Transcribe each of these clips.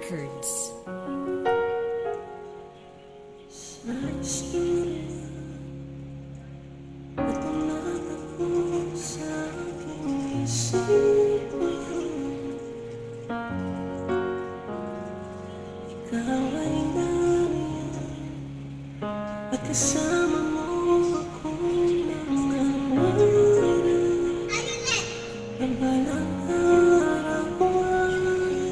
Records. Ito natapos sa aking isipan. Ikaw ay nariyan at kasama mo akong mga oras. Ang balang araw ay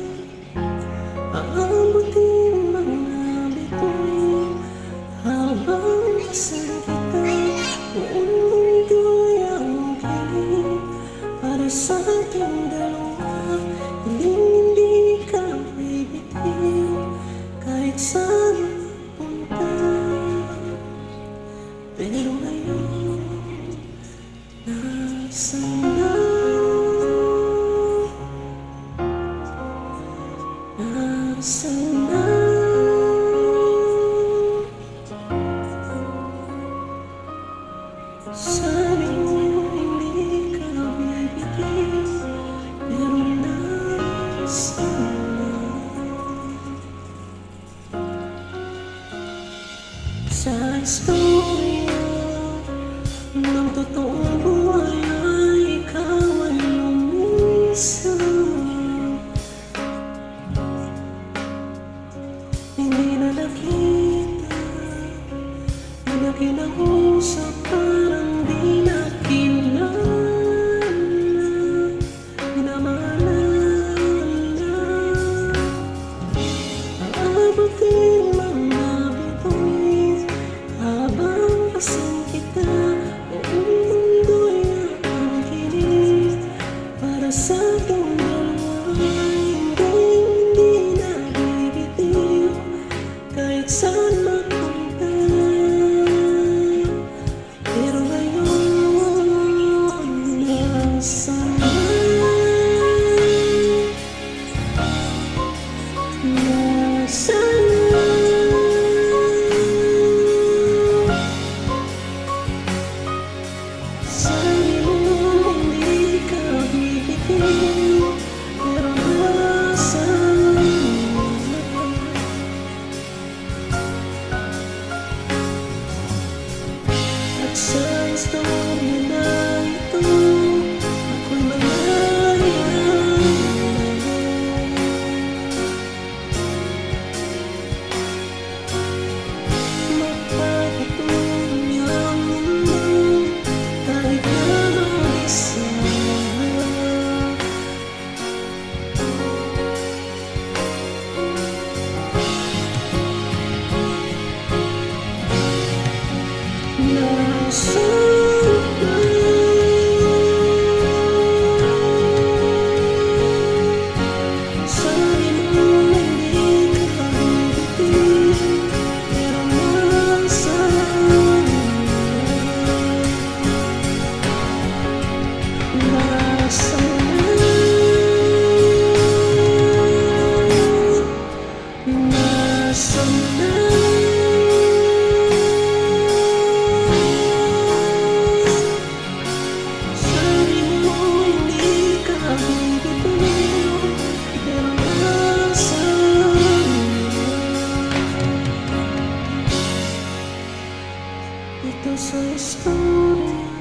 aabutin mga bituin habang kasal kita. Buong mundo'y ang kilig para sa ating dalawa. Hindi ka bibitiw kahit saan punta. Pero ngayon, nasaan na? Nasaan na? Sabi mo hindi ka bibigyan, pero nasaan na? Sa istorya ng totoong buhay ay ikaw ay lumisan. Hindi na nakita, di na kinausap, parang di na kilala, minamaalala. Aabutin mga bituin habang kasal kita. Buong mundo'y ang kilig para sa ating dalawa. Hindi na bibitiw kahit saan mapunta. Pero ngayon, nasaan na? Nasaan na? Sabi mo hindi ka bibitiw, pero nasaan na? At sa istorya na ito, ako'y malayang mapapatuloy ang mundo kahit na mag-isa. Nasaan na? Sabi mo hindi ka bibitiw, pero nasaan na? Nasaan na? Nasaan na? Sabi mo hindi ka bibitiw, pero nasaan na? Ito sa istorya